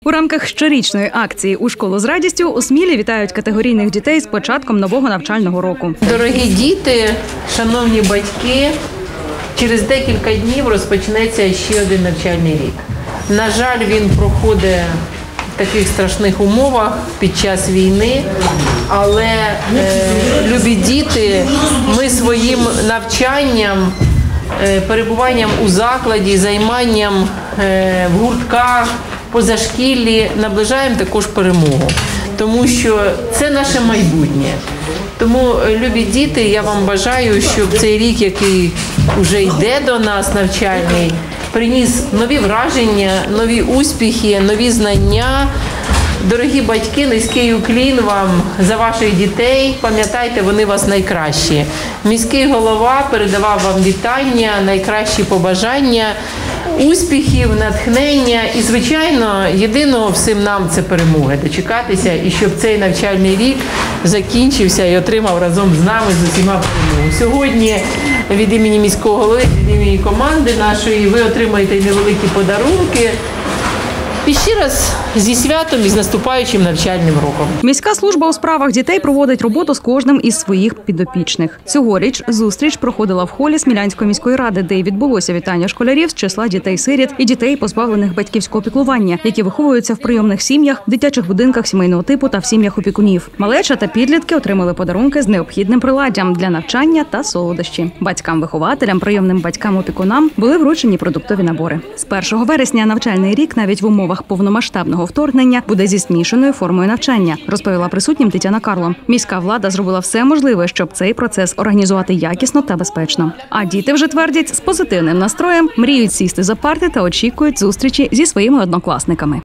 У рамках щорічної акції «У школу з радістю» у Смілі вітають категорійних дітей з початком нового навчального року. Дорогі діти, шановні батьки, через декілька днів розпочнеться ще один навчальний рік. На жаль, він проходить в таких страшних умовах під час війни, але, любі діти, ми своїм навчанням, перебуванням у закладі, займанням в гуртках, позашкіллі наближаємо також перемогу, тому що це наше майбутнє. Тому, любі діти, я вам бажаю, щоб цей рік, який вже йде до нас, навчальний, приніс нові враження, нові успіхи, нові знання. Дорогі батьки, низький уклін вам за ваших дітей. Пам'ятайте, вони у вас найкращі. Міський голова передавав вам вітання, найкращі побажання, успіхів, натхнення і, звичайно, єдиного всім нам – це перемоги. Дочекатися і щоб цей навчальний рік закінчився і отримав разом з нами, з усіма перемогу. Сьогодні від імені міського голови, від імені команди нашої ви отримаєте невеликі подарунки. І ще раз зі святом і з наступаючим навчальним роком. Міська служба у справах дітей проводить роботу з кожним із своїх підопічних. Цьогоріч зустріч проходила в холі Смілянської міської ради, де й відбулося вітання школярів з числа дітей-сиріт і дітей, позбавлених батьківського піклування, які виховуються в прийомних сім'ях, дитячих будинках сімейного типу та в сім'ях опікунів. Малеча та підлітки отримали подарунки з необхідним приладдям для навчання та солодощі. Батькам-вихователям, прийомним батькам-опікунам були вручені продуктові набори. З 1 вересня навчальний рік навіть в умовах повномасштабного вторгнення буде зі змішаною формою навчання, розповіла присутнім Тетяна Карло. Міська влада зробила все можливе, щоб цей процес організувати якісно та безпечно. А діти вже твердять, з позитивним настроєм мріють сісти за парти та очікують зустрічі зі своїми однокласниками.